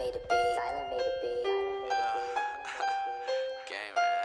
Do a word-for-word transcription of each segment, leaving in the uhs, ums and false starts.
made a beat. Silent made a beat. Gang, man.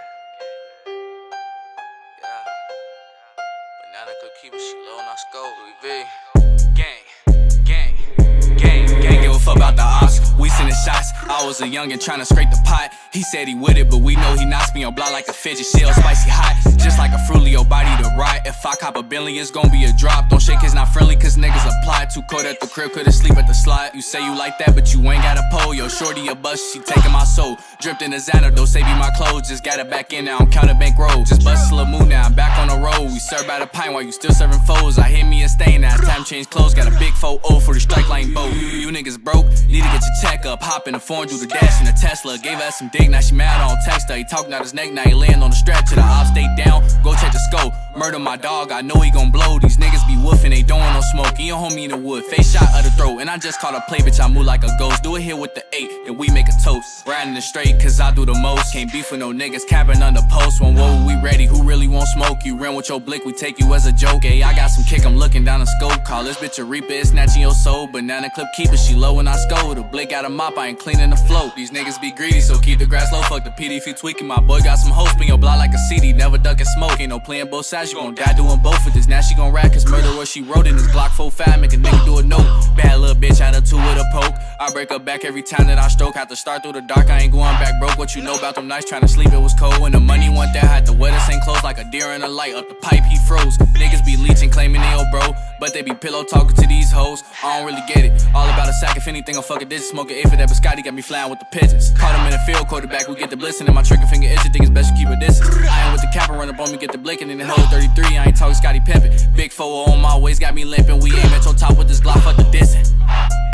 Yeah. Banana could keep it, she low, not scope. Louis V. Gang. Gang. Gang. Gang, give a fuck about the ops. We sending shots. I was a youngin' tryna scrape the pot. He said he with it, but we know he knocks me on block like a fidget shell, spicy hot. Just like a Frulio body to ride. If I cop a billion, it's gon' be a drop. Don't shake, it's not friendly, cause niggas apply. Too cold at the crib, couldn't sleep at the slide. You say you like that, but you ain't got a pole. Yo, shorty a bust, she taking my soul. Dripped in the Xanados, say be my clothes. Just got it back in now, I'm counting bankroll. Just bust a moon now, I'm back on the road. We serve by the pint while you still serving foes. I hit me a stain now, time change clothes. Got a big four oh for the strike line boat. You niggas broke, need to get your check up. Hop in the phone, do the dash in the Tesla. Gave her some dick, now she mad on text her. He talking out his neck, now he laying on the stretch. To the ops, stay down, go check the scope. Murder my dog, I know he gon' blow. These niggas be woofing, they don't want no smoke. He a homie in the wood, face shot of the throat. And I just caught a play, bitch, I move like a ghost. Do it here with the eight, then we make a toast. Riding the straight, cause I do the most. Can't beef with no niggas, capping under post. When whoa, we ready, who really won't smoke? You ran with your blick, we take you as a joke. Ayy, I got some kick, I'm looking down the scope. Call this bitch a reaper, it's snatching your soul. Banana clip keeper, she low when I scold. The blick got a mop, I ain't cleaning the float. These niggas be greedy, so keep the grass low. Fuck the P D if you tweaking. My boy got some hoes, spin your block like a C D. Never ducking smoke, ain't no playing both sides. You gon' die doing both with this. Now she gon' rap cause murder what she wrote in this Glock four five. Make a nigga do a note. Bad little bitch out of two with a poke. I break her back every time that I stroke. Have to start through the dark, I ain't going back broke. What you know about them nights trying to sleep, it was cold. When the money went there, had to wear the same clothes like a deer in the light. Up the pipe, he froze. Niggas be leeching, claiming they old bro, but they be pillow talking to these hoes. I don't really get it. All about a sack, if anything, I'm fucking digits. Smoking A for that biscotti, got me flying with the pigeons. Caught him in the field, quarterback, we get the blitzing. And my trigger finger itching, think it's best you keep a distance. I ain't with the cap and run up on me, get the blinking. In the hole thirty-three, I ain't talking Scotty Pimpin'. Big four on my waist, got me limping. We aim at your top with this Glock, fuck the dissing.